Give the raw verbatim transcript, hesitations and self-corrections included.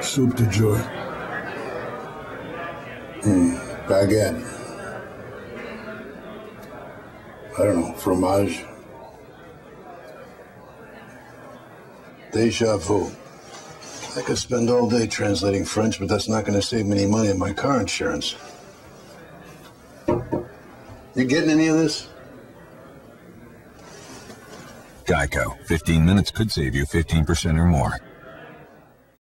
Soup de joy. Hmm, baguette. I don't know, fromage. Deja vu. I could spend all day translating French, but that's not going to save me any money on my car insurance. You getting any of this? GEICO. fifteen minutes could save you fifteen percent or more.